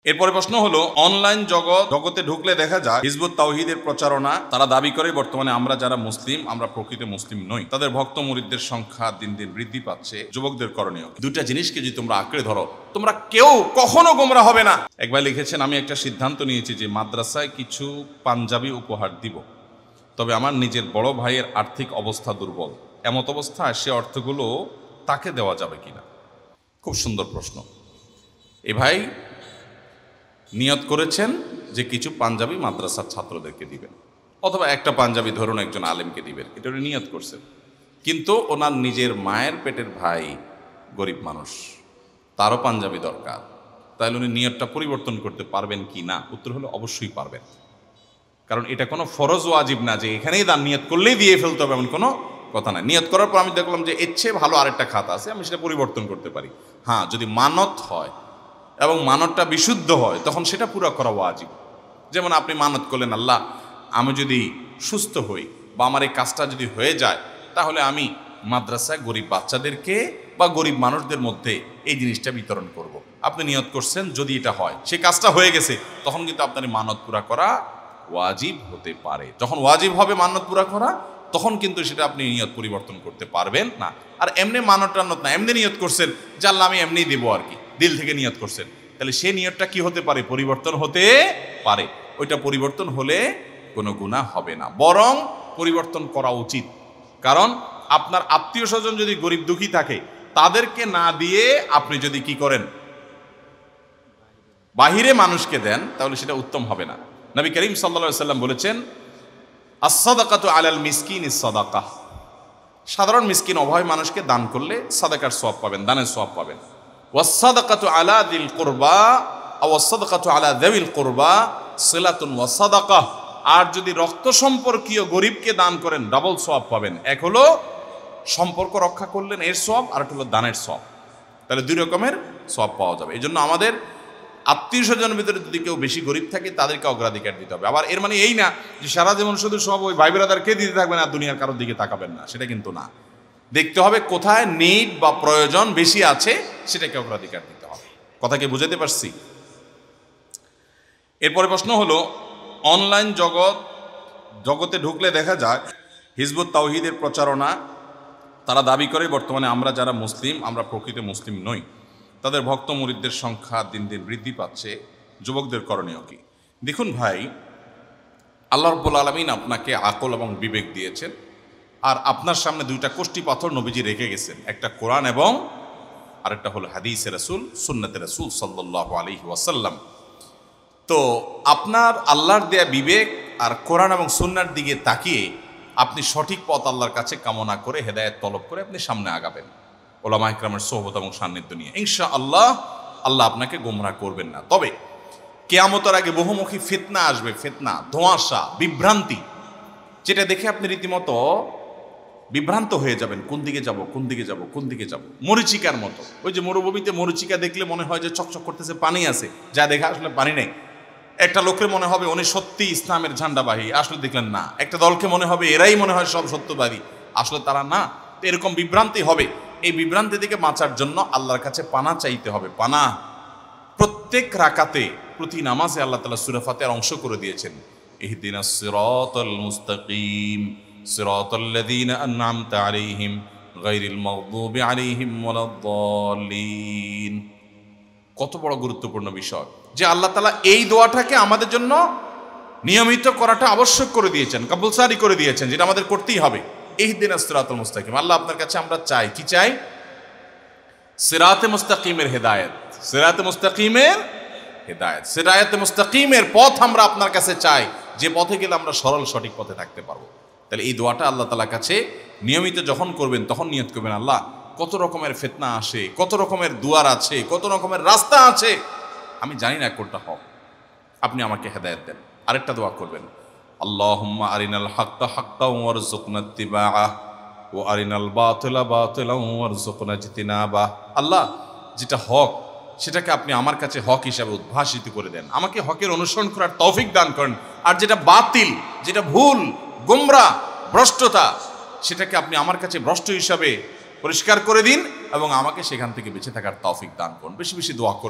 এরপরে প্রশ্ন হলো, অনলাইন জগতে ঢুকলে দেখা যায় হিজবুত তাওহীদের প্রচারণা। তারা দাবি করে বর্তমানে আমরা যারা মুসলিম, আমরা প্রকৃত মুসলিম নই। তাদের ভক্ত মুরিদদের সংখ্যা দিন দিন বৃদ্ধি পাচ্ছে। যুবকদের করণীয় দুইটা জিনিসকে যদি তোমরা আঁকড়ে ধরো, তোমরা কেউ কখনো গোমরা হবে না। একবার লিখেছেন, আমি একটা সিদ্ধান্ত নিয়েছি যে মাদ্রাসায় কিছু পাঞ্জাবি উপহার দিব, তবে আমার নিজের বড় ভাইয়ের আর্থিক অবস্থা দুর্বল। এমত অবস্থায় সে অর্থগুলো তাকে দেওয়া যাবে কিনা? খুব সুন্দর প্রশ্ন। এ ভাই নিয়ত করেছেন যে কিছু পাঞ্জাবি মাদ্রাসার ছাত্রদেরকে দিবেন, অথবা একটা পাঞ্জাবি ধরুন একজন আলেমকে দিবেন, এটা উনি নিয়ত করছেন। কিন্তু ওনার নিজের মায়ের পেটের ভাই গরিব মানুষ, তারও পাঞ্জাবি দরকার। তাহলে উনি নিয়তটা পরিবর্তন করতে পারবেন কি না? উত্তর হলো অবশ্যই পারবেন। কারণ এটা কোনো ফরজ ওয়াজিব না যে এখানেই দান নিয়ত করলেই দিয়ে ফেলতে হবে, এমন কোনো কথা না। নিয়ত করার পর আমি দেখলাম যে এর চেয়ে ভালো আরেকটা খাত আছে, আমি সেটা পরিবর্তন করতে পারি। হ্যাঁ, যদি মানত হয় এবং মানতটা বিশুদ্ধ হয় তখন সেটা পুরো করা ওয়াজিব। যেমন আপনি মানত করলেন, আল্লাহ আমি যদি সুস্থ হই বা আমার এই কাজটা যদি হয়ে যায়, তাহলে আমি মাদ্রাসায় গরিব বাচ্চাদেরকে বা গরিব মানুষদের মধ্যে এই জিনিসটা বিতরণ করব। আপনি নিয়ত করছেন, যদি এটা হয়, সেই কাজটা হয়ে গেছে, তখন কিন্তু আপনার মানত পুরা করা ওয়াজিব হতে পারে। যখন ওয়াজিব হবে মানত পুরা করা, তখন কিন্তু সেটা আপনি নিয়ত পরিবর্তন করতে পারবেন না। আর এমনি মানত টানত না, এমনি নিয়ত করছেন যে আল্লাহ আমি এমনিই দেবো আর কি, দিল থেকে নিয়ত করছেন, তাহলে সেই নিয়তটা কি হতে পারে? পরিবর্তন হতে পারে। ওইটা পরিবর্তন হলে কোনো গুনাহ হবে না, বরং পরিবর্তন করা উচিত। কারণ আপনার আত্মীয় স্বজন যদি গরিব দুঃখী থাকে, তাদেরকে না দিয়ে আপনি যদি কি করেন, বাহিরে মানুষকে দেন, তাহলে সেটা উত্তম হবে না। নবী করিম সাল্লাল্লাহু আলাইহি ওয়াসাল্লাম বলেছেন, আস-সাদাকাতু আলাল মিসকিনি সাদাকাহ। সাধারণ মিসকিন অভাবী মানুষকে দান করলে সাদাকার সওয়াব পাবেন, দানের সওয়াব পাবেন। ওয়াস-সাদাকাতু আলা যিল কুরবা আও ওয়াস-সাদাকাতু আলা যাবিল কুরবা সিলাতুন ওয়া সাদাকাহ। আর যদি রক্ত সম্পর্কীয় গরিবকে দান করেন, ডাবল সওয়াব পাবেন। এক হলো সম্পর্ক রক্ষা করলেন, এর সওয়াব, আর একটা হলো দানের সওয়াব। তাহলে দুই রকমের সওয়াব পাওয়া যাবে। এই জন্য আমাদের আত্মীয় স্বজনের ভিতরে যদি কেউ বেশি গরিব থাকে, তাদেরকে অগ্রাধিকার দিতে হবে। আবার এর মানে এই না যে সারা জীবন শুধু সব ওই ভাই ব্রাদারকে দিতে থাকবেন আর দুনিয়ার কারোর দিকে তাকাবেন না, সেটা কিন্তু না। দেখতে হবে কোথায় নিড বা প্রয়োজন বেশি আছে, সেটাকে অগ্রাধিকার দিতে হবে। কথা কি বুঝাতে পারছি? এরপরে প্রশ্ন হলো, অনলাইন জগতে ঢুকলে দেখা যায় হিজবুত তাওহীদের প্রচারণা। তারা দাবি করে বর্তমানে আমরা যারা মুসলিম, আমরা প্রকৃত মুসলিম নই। তাদের ভক্ত মুরিদদের সংখ্যা দিন দিন বৃদ্ধি পাচ্ছে। যুবকদের করণীয় কি? দেখুন ভাই, আল্লাহ রাব্বুল আলামিন আপনাকে আকল এবং বিবেক দিয়েছেন, আর আপনার সামনে দুইটা কষ্টি পাথর নবীজি রেখে গেছেন, একটা কোরআন এবং আরেকটা হলো হাদিসে রাসূল, সুন্নতে রাসূল সাল্লাল্লাহু আলাইহি ওয়াসাল্লাম। তো আপনার আল্লাহর দেয়া বিবেক আর কোরআন এবং সুন্নাহর দিকে তাকিয়ে আপনি সঠিক পথ আল্লাহর কাছে কামনা করে, হেদায়েত তলব করে আপনি সামনে আগাবেন, ওলামা ইকরামের সোহবত এবং সান্নিধ্য নিয়ে। ইনশাআল্লাহ আল্লাহ আপনাকে গোমরাহ করবেন না। তবে কিয়ামতের আগে বহুমুখী ফিতনা আসবে, ফিতনা, ধোঁয়াশা, বিভ্রান্তি, যেটা দেখে আপনি রীতিমতো বিভ্রান্ত হয়ে যাবেন, কোন দিকে যাব, কোন দিকে যাব, কোন দিকে যাব। মরিচিকার মতো, ওই যে মরুভূমিতে মরিচিকা দেখলে মনে হয় যে চকচক করতেছে, পানি আছে, যা দেখা আসলে পানি নেই। একটা লোকের মনে হবে উনি সত্যি ইসলামের ঝান্ডাবাহী, আসলে দেখলেন না। একটা দলকে মনে হবে এরাই মনে হয় সব সত্যবাদী, আসলে তারা না। এরকম বিভ্রান্তি হবে। এই বিভ্রান্তি থেকে বাঁচার জন্য আল্লাহর কাছে পানা চাইতে হবে। পানা প্রত্যেক রাকাতে, প্রতি নামাজে আল্লাহ তাআলা সূরা ফাতিহার অংশ করে দিয়েছেন, ইহদিনাস সিরাতাল মুস্তাকিম সিরাতাল্লাযীনা আন'আমতা আলাইহিম গায়রিল মাগদুবি আলাইহিম ওয়ালাদ-দাল্লিন। কত বড় গুরুত্বপূর্ণ বিষয় যে আল্লাহ তাআলা এই দোয়াটাকে আমাদের জন্য নিয়মিত করাটা আবশ্যক করে দিয়েছেন, কম্পালসারি করে দিয়েছেন, যেটা আমাদের করতেই হবে। ইহদিনাস সিরাতাল মুস্তাকিম। আল্লাহ আপনার কাছে আমরা চাই, কি চাই? সিরাতে মুস্তাকিমের হেদায়েত, সিরাতে মুস্তাকিমের হেদায়েত, সিরাতে মুস্তাকিমের পথ আমরা আপনার কাছে চাই, যে পথে গেলে আমরা সরল সঠিক পথে থাকতে পারবো। তাহলে এই দোয়াটা আল্লাহ তাআলার কাছে নিয়মিত যখন করবেন, তখন নিয়ত করবেন, আল্লাহ কত রকমের ফিতনা আসে, কত রকমের দুয়ার আছে, কত রকমের রাস্তা আছে, আমি জানি না কোনটা হক, আপনি আমাকে হেদায়েত দেন। আরেকটা দোয়া করবেন, আল্লাহুম্মা আরিনাল হাক্কা হাক্কাও ওয়ারযুকনা ইত্তিবাআহ ওয়া আরিনাল বাতিলা বাতিলাও ওয়ারযুকনা ইজতিনাবাহ। আল্লাহ, যেটা হক সেটাকে আপনি আমার কাছে হক হিসাবে উদ্ভাসিত করে দেন, আমাকে হকের অনুসরণ করার তৌফিক দান করেন। আর যেটা বাতিল, যেটা ভুল, গোমরাহ, ভ্রষ্টতা, সেটাকে আপনি আমার কাছে ভ্রষ্ট হিসাবে পরিষ্কার করে দিন এবং আমাকে সেখান থেকে বেঁচে থাকার তৌফিক দান করুন। বেশি বেশি দোয়া করবেন।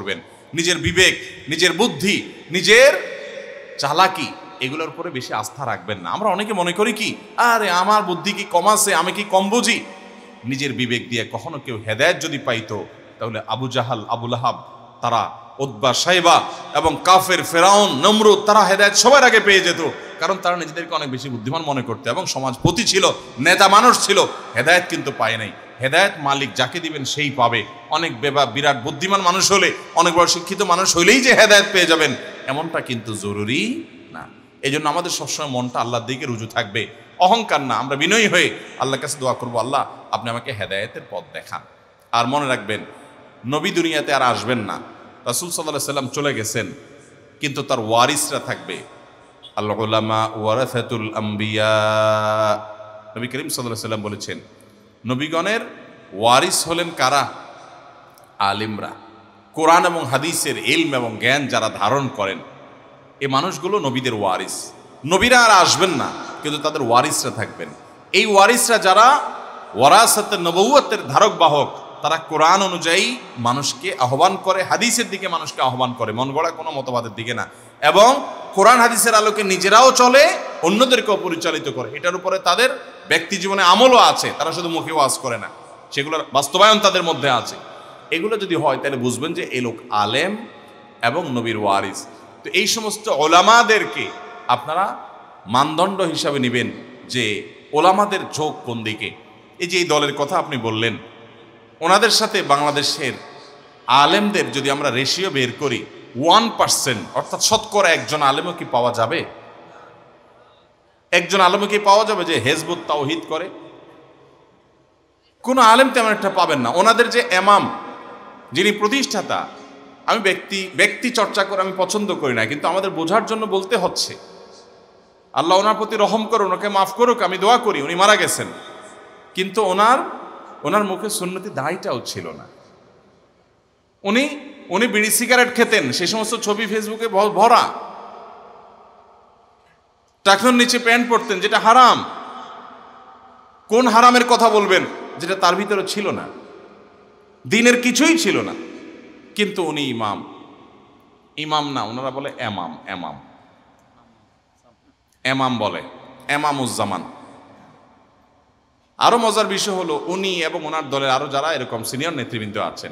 নিজের বিবেক, নিজের বুদ্ধি, নিজের চালাকি, এগুলোর উপরে বেশি আস্থা রাখবেন না। আমরা অনেকে মনে করি কি, আরে আমার বুদ্ধি কি কম আছে, আমি কি কম বুঝি। নিজের বিবেক দিয়ে কখনো কেউ হেদায়েত যদি পাইতো, তাহলে আবু জাহাল, আবুল আহাব, তারা উতবা, সাইবা এবং কাফের, ফেরাউন, নমরুদ, তারা হেদায়েত সবার আগে পেয়ে যেত। কারণ তারা নিজেদেরকে অনেক বেশি বুদ্ধিমান মনে করতো এবং সমাজপতি ছিল, নেতা মানুষ ছিল। হেদায়েত কিন্তু পায় নাই। হেদায়েত মালিক যাকে দিবেন সেই পাবে। অনেক বিরাট বুদ্ধিমান মানুষ হলে, অনেক বড় শিক্ষিত মানুষ হইলেই যে হেদায়েত পেয়ে যাবেন এমনটা কিন্তু জরুরি না। এই জন্য আমাদের সবসময় মনটা আল্লাহর দিকে রুজু থাকবে, অহংকার না। আমরা বিনয়ী হয়ে আল্লাহর কাছে দোয়া করবো, আল্লাহ আপনি আমাকে হেদায়েতের পথ দেখান। আর মনে রাখবেন, নবী দুনিয়াতে আর আসবেন না, রাসূল সাল্লাল্লাহু আলাইহি সাল্লাম চলে গেছেন, কিন্তু তার ওয়ারিসরা থাকবে। আল উলামা ওয়ারাসাতুল আম্বিয়া, নবী করিম সাল্লাল্লাহু আলাইহি সাল্লাম বলেছেন, নবীগণের ওয়ারিস হলেন কারা? আলিমরা। কোরআন এবং হাদিসের ইলম এবং জ্ঞান যারা ধারণ করেন, এই মানুষগুলো নবীদের ওয়ারিস। নবীরা আর আসবেন না, কিন্তু তাদের ওয়ারিসরা থাকবেন। এই ওয়ারিসরা যারা ওয়ারাসাতে নবুয়তের ধারক বাহক, তারা কোরআন অনুযায়ী মানুষকে আহ্বান করে, হাদিসের দিকে মানুষকে আহ্বান করে, মন গড়া কোনো মতবাদের দিকে না। এবং কোরআন হাদিসের আলোকে নিজেরাও চলে, অন্যদেরকেও পরিচালিত করে। এটার উপরে তাদের ব্যক্তি জীবনে আমলও আছে, তারা শুধু মুখে ওয়াজ করে না, সেগুলোর বাস্তবায়ন তাদের মধ্যে আছে। এগুলো যদি হয় তাহলে বুঝবেন যে এই লোক আলেম এবং নবীর ওয়ারিস। তো এই সমস্ত ওলামাদেরকে আপনারা মানদণ্ড হিসাবে নেবেন যে ওলামাদের ঝোঁক কোন দিকে। এই যে এই দলের কথা আপনি বললেন, ওনাদের সাথে বাংলাদেশের আলেমদের যদি আমরা রেশিও বের করি, 1%, অর্থাৎ শতকরা একজন আলেমও কি পাওয়া যাবে? একজন আলেমও কি পাওয়া যাবে যে হিজবুত তাওহীদ করে? কোনো আলেম তেমন একটা পাবেন না। ওনাদের যে ইমাম, যিনি প্রতিষ্ঠাতা, আমি ব্যক্তি চর্চা করে আমি পছন্দ করি না, কিন্তু আমাদের বোঝার জন্য বলতে হচ্ছে। আল্লাহ ওনার প্রতি রহম করুন, ওনাকে মাফ করুক, আমি দোয়া করি। উনি মারা গেছেন, কিন্তু ওনার মুখে সুন্নতি দাড়িটাও ছিল না। উনি বিড়ি সিগারেট খেতেন, সেই সমস্ত ছবি ফেসবুকে ভরা। টাকনোর নিচে প্যান্ট পরতেন, যেটা হারাম। কোন হারামের কথা বলবেন যেটা তার ভিতরে ছিল না? দিনের কিছুই ছিল না, কিন্তু উনি ইমাম না, ওনারা বলে এমাম বলে, এমামুজ্জামান। আরো মজার বিষয় হলো, উনি এবং ওনার দলের আরো যারা এরকম সিনিয়র নেতৃবৃন্দ আছেন,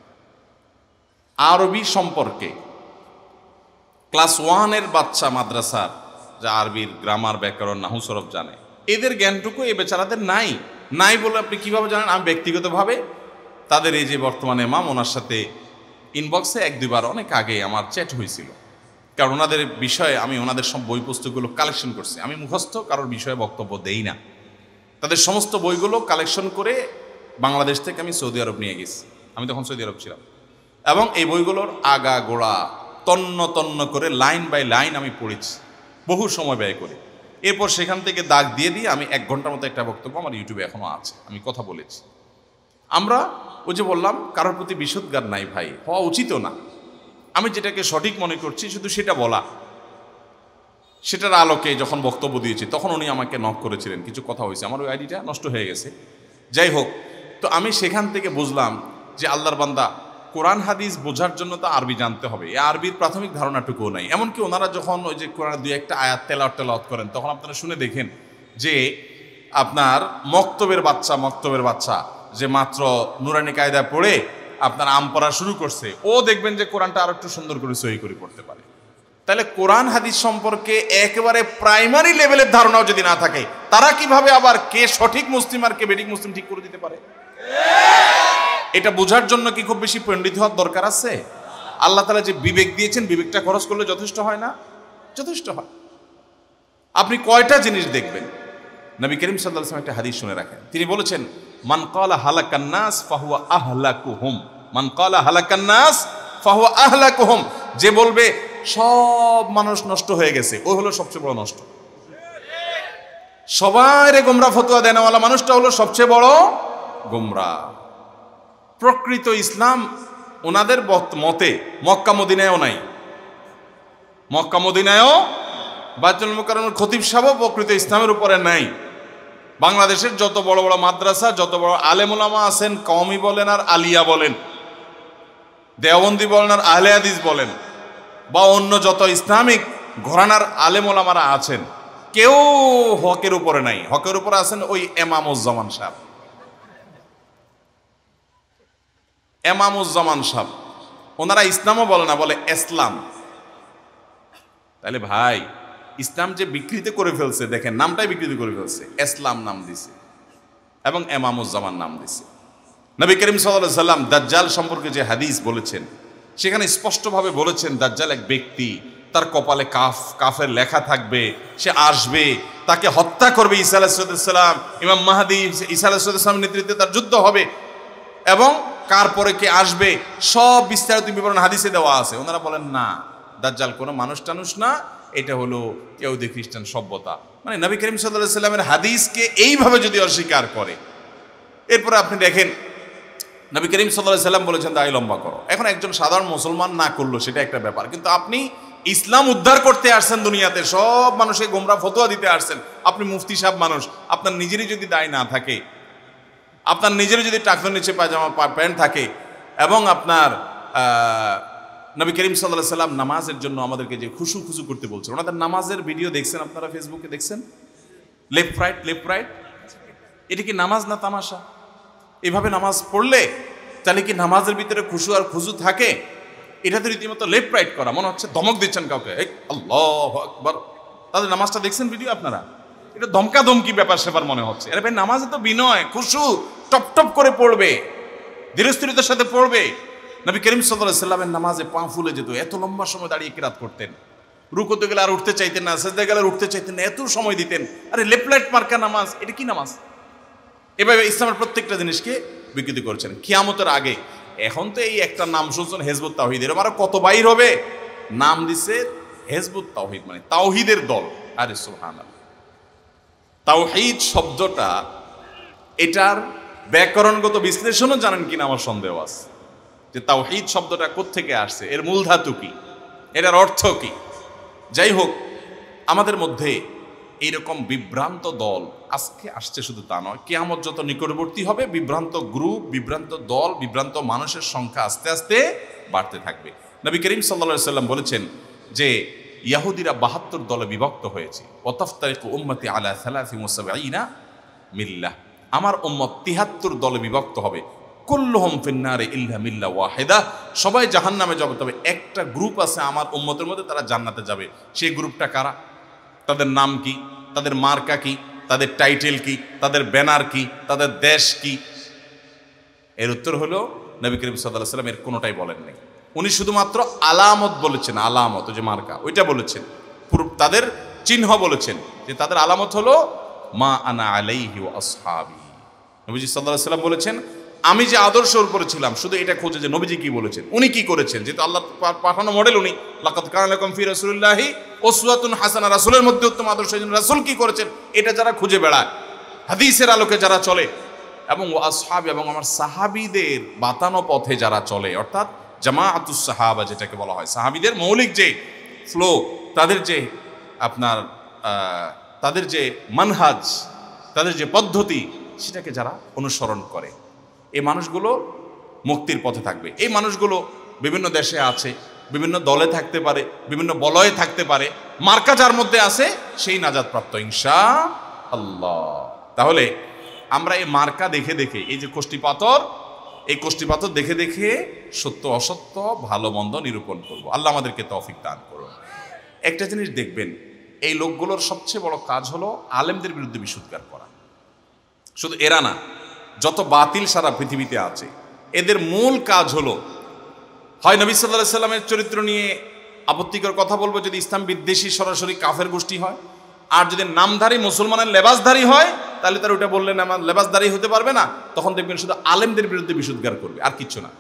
আরবি সম্পর্কে ক্লাস 1-এর বাচ্চা মাদ্রাসার, যা আরবির গ্রামার, ব্যাকরণ, নাহু, সরফ জানে, এদের জ্ঞানটুকু এই বেচারাদের নাই বলে আপনি কিভাবে জানেন? আমি ব্যক্তিগতভাবে তাদের এই যে বর্তমানে ইমাম, ওনার সাথে ইনবক্সে 1-2 বার অনেক আগে আমার চ্যাট হয়েছিল। কারণ ওনাদের বিষয়ে আমি ওনাদের সব বই পুস্তকগুলো কালেকশন করছি। আমি মুখস্থ কারোর বিষয়ে বক্তব্য দেই না। তাদের সমস্ত বইগুলো কালেকশন করে বাংলাদেশ থেকে আমি সৌদি আরব নিয়ে গেছি। আমি তখন সৌদি আরব ছিলাম, এবং এই বইগুলোর আগা গোড়া তন্ন করে লাইন বাই লাইন আমি পড়েছি, বহু সময় ব্যয় করে। এরপর সেখান থেকে দাগ দিয়ে আমি 1 ঘন্টার মতো একটা বক্তব্য আমার ইউটিউবে এখনো আছে, আমি কথা বলেছি। আমরা ওই যে বললাম, কারোর প্রতি বিশুদ্ধগার নাই ভাই, হওয়া উচিতও না। আমি যেটাকে সঠিক মনে করছি শুধু সেটা বলা। সেটার আলোকে যখন বক্তব্য দিয়েছি, তখন উনি আমাকে নক করেছিলেন, কিছু কথা হয়েছে, আমার ওই আইডিটা নষ্ট হয়ে গেছে। যাই হোক, তো আমি সেখান থেকে বুঝলাম যে আল্লাহর বান্দা, কোরআন হাদিস বোঝার জন্য তো আরবি জানতে হবে। এই আরবির প্রাথমিক ধারণাটুকুও নাই। এমনকি ওনারা যখন ওই যে কোরআনের 2-1টা আয়াত তেলাওয়াত করেন, তখন আপনারা শুনে দেখেন যে আপনার মক্তবের বাচ্চা যে মাত্র নুরানি কায়দা পড়ে আপনার আম পড়া শুরু করছে, ও দেখবেন যে কোরআনটা আরো একটু সুন্দর করে সহি করে পড়তে পারে। তাহলে কোরআন হাদিস সম্পর্কে একেবারে প্রাইমারি লেভেলের ধারণাও যদি না থাকে, তারা কিভাবে আবার কে সঠিক মুসলিম আর কে বেঠিক মুসলিম ঠিক করে দিতে পারে? এটা বোঝার জন্য কি খুব বেশি পণ্ডিত হওয়ার দরকার আছে? আল্লাহ তাআলা যে বিবেক দিয়েছেন, বিবেকটা খরচ করলে যথেষ্ট হয় না? যথেষ্ট হয়। আপনি কয়টা জিনিস দেখবেন, নবী করিম সাল্লাল্লাহু আলাইহি ওয়াসাল্লাম একটা হাদিস শুনে রাখেন। তিনি বলেছেন, মান ক্বালা হালাকান নাস ফাহুয়া আহলাকুহুম, মান ক্বালা হালাকান নাস ফাহুয়া আহলাকুহুম, যে বলবে সব মানুষ নষ্ট হয়ে গেছে, ও হলো সবচেয়ে বড় নষ্ট। সবাই গোমরা ফতোয়া দেনওয়ালা মানুষটা হলো সবচেয়ে বড় গোমরা। প্রকৃত ইসলাম ওনাদের মতে মক্কা মদিনায়ও নাই, মক্কা মদিনায়ও বাইতুল মুকাররমের খতিব সাহেব প্রকৃত ইসলামের উপরে নাই। বাংলাদেশের যত বড় বড় মাদ্রাসা, যত বড় আলেম ওলামা আছেন, কওমি বলেন আর আলিয়া বলেন, দেওবন্দি বলেন আর আহলে হাদিস বলেন বা অন্য যত ইসলামিক ঘরানার আলেম ওলামারা আছেন, কেউ হকের উপরে নাই। হকের উপরে আছেন ওই এমামুজ্জামান সাহেব। এমামুজ্জামান সাহেব ওনারা ইসলামও বলে না, বলে ইসলাম। তাহলে ভাই ইসলাম যে বিকৃত করে ফেলছে, দেখেন নামটাই বিকৃত করে ফেলছে, ইসলাম নাম দিছে এবং এমামুজ্জামান নাম দিছে। নবী করিম সাল্লাল্লাহু আলাইহি সাল্লাম দাজ্জাল সম্পর্কে যে হাদিস বলেছেন, সেখানে স্পষ্টভাবে বলেছেন দাজ্জাল এক ব্যক্তি, তার কপালে কাফের লেখা থাকবে, সে আসবে, তাকে হত্যা করবে ঈসা আলাইহিস সালাম, ইমাম মাহদী ঈসা আলাইহিস সালামের নেতৃত্বে তার যুদ্ধ হবে, এবং কার পরে কে আসবে সব বিস্তারিত বিবরণ হাদিসে দেওয়া আছে। ওনারা বলেন না, দাজ্জাল কোনো মানুষ টানুষ না, এটা হলো ইহুদি খ্রিস্টান সভ্যতা। মানে নবী করিম সাল্লাল্লাহু আলাইহি সাল্লামের হাদিসকে এইভাবে যদি অস্বীকার করে, এরপরে আপনি দেখেন নবী করিম সাল্লাল্লাহু আলাইহি সাল্লাম বলেছেন দাড়ি লম্বা করো। এখন একজন সাধারণ মুসলমান না করলো সেটা একটা ব্যাপার, কিন্তু আপনি ইসলাম উদ্ধার করতে আসছেন দুনিয়াতে, সব মানুষকে গোমরা ফতোয়া দিতে আসছেন। আপনি মুফতি সাহেব মানুষ, আপনার নিজেরই যদি দাড়ি না থাকে, আপনার নিজেরই যদি টাকনোর নিচে পায়জামা প্যান্ট থাকে, এবং আপনার নবী করিম সাল্লাল্লাহু আলাইহি সাল্লাম নামাজের জন্য আমাদেরকে যে খুশু করতে বলছেন, ওনাদের নামাজের ভিডিও দেখছেন আপনারা, ফেসবুকে দেখছেন, লেফট রাইট, এটা কি নামাজ না তামাশা? এভাবে নামাজ পড়লে তাহলে কি নামাজের ভিতরে খুশু আর খুজু থাকে? এটা তো রীতিমতো লেফট রাইট করা, মনে হচ্ছে ধমক দিচ্ছেন কাউকে, আল্লাহু আকবার। তাদের নামাজটা দেখছেন ভিডিও আপনারা? এটা ধমকা ধমকি ব্যাপার সেবার মনে হচ্ছে। আরে ভাই নামাজে তো বিনয়, খুশু, টপ করে পড়বে, ধীরস্থিরতার সাথে পড়বে। নবী করিম সাল্লাল্লাহু আলাইহি সাল্লামের নামাজে পা ফুলে যেত, এত লম্বা সময় দাঁড়িয়ে কিরাত করতেন, রুকুতে গেলে আর উঠতে চাইতেন না, সিজদায় গেলে আর উঠতে চাইতেন না, এত সময় দিতেন। আরে লেফট রাইট মার্কা নামাজ, এটা কি নামাজ? এভাবে ইসলামের প্রত্যেকটা জিনিসকে বিকৃত করেছেন কিয়ামতের আগে। এখন তো এই একটা নাম শুনছেন হিজবুত তাওহীদ, এরকম আরো কত বাইর হবে। নাম দিছে হিজবুত তাওহীদ, মানে তাওহীদের দল। আরে সুবহানাল্লাহ, তাওহীদ শব্দটা এটার ব্যাকরণগত বিশ্লেষণও জানেন কিনা আমার সন্দেহ আছে, যে তাওহীদ শব্দটা কোত্থেকে আসছে, এর মূল ধাতু কি, এটার অর্থ কি। যাই হোক, আমাদের মধ্যে এইরকম বিভ্রান্ত দল আজকে আসছে শুধু তা নয়, কিয়ামত যত নিকটবর্তী হবে বিভ্রান্ত গ্রুপ, বিভ্রান্ত দল, বিভ্রান্ত মানুষের সংখ্যা আস্তে আস্তে বাড়তে থাকবে। নবী করিম সাল্লাল্লাহু আলাইহি সাল্লাম বলেছেন যে ইহুদিরা ৭২ দলে বিভক্ত হয়েছে, ওয়াতাফতারিকু উম্মতি আলা ৭৩ মিল্লাহ, আমার উম্মত ৭৩ দলে বিভক্ত হবে, কুল্লুহুম ফিন্নারে ইল্লা মিল্লা ওয়াহিদা, সবাই জাহান্নামে যাবে, তবে একটা গ্রুপ আছে আমার উম্মতের মধ্যে, তারা জান্নাতে যাবে। সেই গ্রুপটা কারা? তাদের নাম কি, তাদের মার্কা কি, তাদের টাইটেল কি, তাদের ব্যানার কি, তাদের দেশ কি? এর উত্তর হলো নবী করিম সাল্লাল্লাহু আলাইহি সাল্লাম এর কোনোটাই বলেন নাই। উনি শুধুমাত্র আলামত বলেছেন, আলামত, যে মার্কা ওইটা বলেছেন, তাদের চিহ্ন বলেছেন, যে তাদের আলামত হলো মা আনা আলাইহি ওয়া আসহাবি। নবীজি সাল্লাল্লাহু আলাইহি সাল্লাম বলেছেন আমি যে আদর্শের উপরে ছিলাম, শুধু এটা খোঁজে যে নবীজি কি বলেছেন, উনি কি করেছেন, যেহেতু আল্লাহ পাঠানো মডেল উনি। লাকাদ কানা লাকুম ফি রাসূলিল্লাহি উসওয়াতুন হাসানাহ, রাসূলের মধ্যে উত্তম আদর্শ, রাসূল কি করেছেন এটা যারা খুঁজে বেড়ায়, হাদিসের আলোকে যারা চলে, এবং আসহাব, এবং আমার সাহাবীদের বাতানো পথে যারা চলে, অর্থাৎ জামাআতুস সাহাবা যেটাকে বলা হয়, সাহাবীদের মৌলিক যে ফ্লো, তাদের যে আপনার তাদের যে মানহাজ, তাদের যে পদ্ধতি, সেটাকে যারা অনুসরণ করে, এই মানুষগুলো মুক্তির পথে থাকবে। এই মানুষগুলো বিভিন্ন দেশে আছে, বিভিন্ন দলে থাকতে পারে, বিভিন্ন বলয়ে থাকতে পারে, মার্কা যার মধ্যে আছে সেই নাজাত প্রাপ্ত ইনশাআল্লাহ। তাহলে আমরা এই মার্কা দেখে দেখে, এই যে এই কোষ্ঠী পাথর দেখে দেখে সত্য অসত্য, ভালো মন্দ নিরূপণ করব। আল্লাহ আমাদেরকে তৌফিক দান করুন। একটা জিনিস দেখবেন, এই লোকগুলোর সবচেয়ে বড় কাজ হলো আলেমদের বিরুদ্ধে বিশুদ্ধার করা। শুধু এরা না, যত বাতিল সারা পৃথিবীতে আছে, এদের মূল কাজ হলো হয় নবী সাল্লাল্লাহু আলাইহি সাল্লামের চরিত্র নিয়ে আপত্তিকর কথা বলবো যদি ইসলাম বিদ্বেষী সরাসরি কাফের গোষ্ঠী হয়, আর যদি নামধারী মুসলমানের লেবাসধারী হয় তাহলে তার ওটা বললেন আমার লেবাসধারী হতে পারবে না, তখন দেখবেন শুধু আলেমদের বিরুদ্ধে বিশুদ্ধার করবে, আর কিচ্ছু না।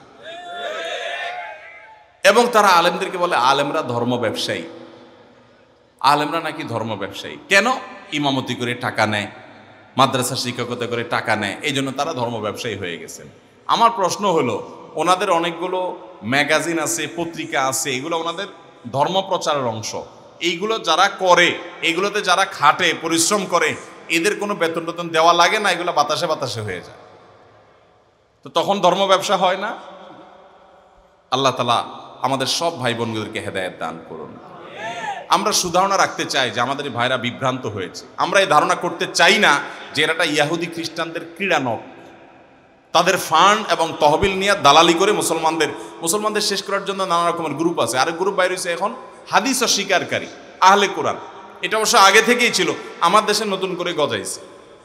এবং তারা আলেমদেরকে বলে আলেমরা ধর্ম ব্যবসায়ী, আলেমরা নাকি ধর্ম ব্যবসায়ী। কেন? ইমামতি করে টাকা নেয়, মাদ্রাসা শিক্ষকতা করে টাকা নেয়, এই জন্য তারা ধর্ম ব্যবসায়ী হয়ে গেছেন। আমার প্রশ্ন হলো, ওনাদের অনেকগুলো ম্যাগাজিন আছে, পত্রিকা আছে, এগুলো ওনাদের ধর্ম প্রচারের অংশ। এইগুলো যারা করে, এইগুলোতে যারা খাটে, পরিশ্রম করে, এদের কোনো বেতন টেতন দেওয়া লাগে না, এগুলো বাতাসে বাতাসে হয়ে যায়। তো তখন ধর্ম ব্যবসা হয় না? আল্লাহ তাআলা আমাদের সব ভাই বোনদেরকে হেদায়েত দান করুন। আমরা সুধারণা রাখতে চাই যে আমাদের এই ভাইরা বিভ্রান্ত হয়েছে। আমরা এই ধারণা করতে চাই না যে এরাটা ইয়াহুদি খ্রিস্টানদের ক্রীড়ানক, তাদের ফান্ড এবং তহবিল নিয়ে দালালি করে মুসলমানদের শেষ করার জন্য নানা রকমের গ্রুপ আছে। আরেক গ্রুপ বাইরে হয়েছে এখন হাদিস অস্বীকারী আহলে কোরআন। এটা অবশ্য আগে থেকেই ছিল, আমার দেশে নতুন করে গজাইছে।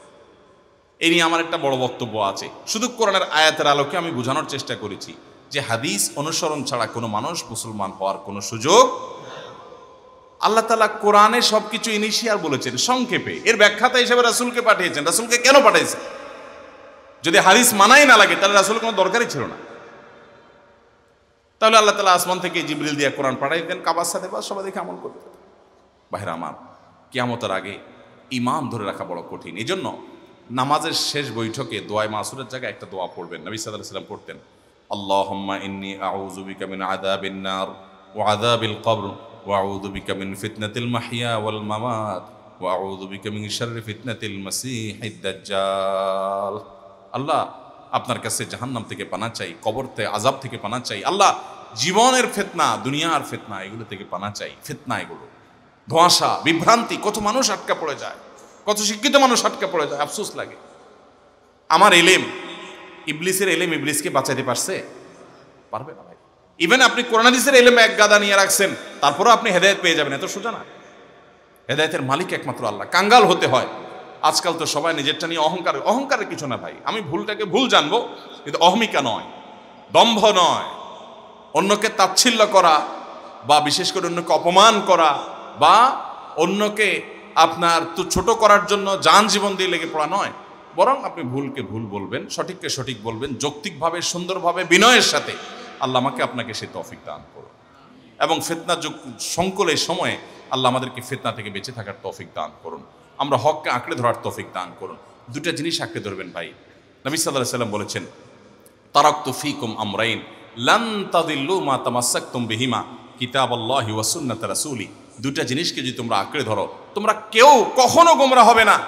এই নিয়ে আমার একটা বড় বক্তব্য আছে। শুধু কোরআনের আয়াতের আলোকে আমি বোঝানোর চেষ্টা করেছি যে হাদিস অনুসরণ ছাড়া কোনো মানুষ মুসলমান হওয়ার কোনো সুযোগ। আল্লাহ তাআলা কোরআনে সবকিছু ইনিশিয়াল বলেছেন সংক্ষেপে, এর ব্যাখ্যাতা হিসেবে রাসূলকে পাঠিয়েছেন। রাসূলকে কেন পাঠিয়েছেন? যদি হাদিস মানাই না লাগে তাহলে রাসূল কোনো দরকারই ছিল না। তাহলে আল্লাহ তাআলা আসমান থেকে জিবরিল দিয়ে কোরআন পাঠাই দেন, কাবার সাথে বা সবাই দেখে আমল করতে। ভাইরা আমার, কিয়ামতের আগে ঈমান ধরে রাখা বড় কঠিন। এই জন্য নামাজের শেষ বৈঠকে দোয়ায়ে মাসুরের জায়গায় একটা দোয়া পড়বেন। নবী সাল্লাল্লাহু আলাইহি ওয়াসাল্লাম পড়তেন, আল্লাহুম্মা ইন্নী আউযু বিকা মিন আযাবিন নার ওয়া আযাবিল কবর ওয়া আউযু বিকা মিন ফিতনাতিল মাহইয়া ওয়াল মামাত ওয়া আউযু বিকা মিন শাররি ফিতনাতিল মাসীহিদ দাজ্জাল। আল্লাহ, আপনার কাছে জাহান্নাম থেকে পানা চাই, কবরতে আযাব থেকে পানা চাই। আল্লাহ, জীবনের ফিতনা, দুনিয়ার ফিতনা, এগুলো থেকে পানা চাই। ফিতনা এগুলো ধোঁয়াশা, বিভ্রান্তি, কত মানুষ আটকা পড়ে যায়, কত শিক্ষিত মানুষ আটকা পড়ে যায়, আফসোস লাগে। আমার এলেম, ইবলিসের এলেম ইবলিসকে বাঁচাইতে পারছে? পারবে না ভাই। ইভেন আপনি কোরআন হাদিসের এলেম এক গাদা নিয়ে রাখছেন, তারপরও আপনি হেদায়েত পেয়ে যাবেন, এত সোজা না। হেদায়েতের মালিক একমাত্র আল্লাহ। কাঙ্গাল হতে হয়। আজকাল তো সবাই নিজেরটা নিয়ে অহংকারের কিছু না ভাই। আমি ভুলটাকে ভুল জানবো, কিন্তু অহমিকা নয়, দম্ভ নয়, অন্যকে তাচ্ছিল্য করা বা বিশেষ করে অন্যকে অপমান করা বা অন্যকে আপনার তো ছোট করার জন্য জান জীবন দিয়ে লেগে পড়া নয়। বরং আপনি ভুলকে ভুল বলবেন, সঠিককে সঠিক বলবেন, যৌক্তিকভাবে, সুন্দরভাবে, বিনয়ের সাথে। আল্লাহ আমাকে আপনাকে সেই তৌফিক দান করুন এবং ফিতনা সংকলের সময়ে আল্লাহ আমাদেরকে ফিতনা থেকে বেঁচে থাকার তৌফিক দান করুন। আমরা হককে আঁকড়ে ধরার তৌফিক দান করুন। দুটা জিনিস আঁকড়ে ধরবেন ভাই। নবী সাল্লাল্লাহু আলাইহি ওয়াসাল্লাম বলেছেন, তারাকতু ফীকুম আমরাইন লান তাদিল্লু মা তামাসসাকতুম বিহিমা কিতাবাল্লাহি ওয়া সুন্নাত রাসূলি। দুটা জিনিসকে যদি তোমরা আঁকড়ে ধরো, তোমরা কেউ কখনো গোমরা হবে না।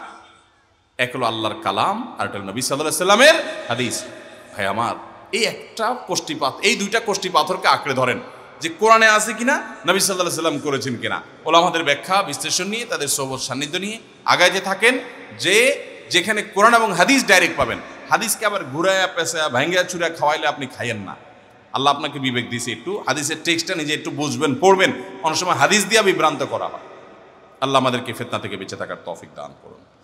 এক হলো আল্লাহর কালাম, আর একটা হলো নবী সাল্লাল্লাহু আলাইহি ওয়াসাল্লামের হাদিস। ভাই আমার, এই একটা কোষ্ঠীপাত, এই দুইটা কোষ্ঠী পাথরকে আঁকড়ে ধরেন যে কোরআনে আছে কিনা, নবী সাল্লাল্লাহু আলাইহি ওয়াসাল্লাম করেছেন কিনা, ওলামাদের ব্যাখ্যা বিশ্লেষণ নিয়ে, তাদের সোহবত সান্নিধ্য নিয়ে আগাইতে থাকেন। যে যেখানে কোরআন এবং হাদিস ডাইরেক্ট পাবেন, হাদিসকে আবার ঘুরায়া পেঁচা ভাঙ্গিয়া চুরা খাওয়াইলে আপনি খাইয়েন না। আল্লাহ আপনাকে বিবেক দিয়েছে, একটু হাদিসের টেক্সটটা নিজে একটু বুঝবেন, পড়বেন। অনেক সময় হাদিস দিয়া বিভ্রান্ত করা হয়। আল্লাহ আমাদেরকে ফিতনা থেকে বেঁচে থাকার তৌফিক দান করুন।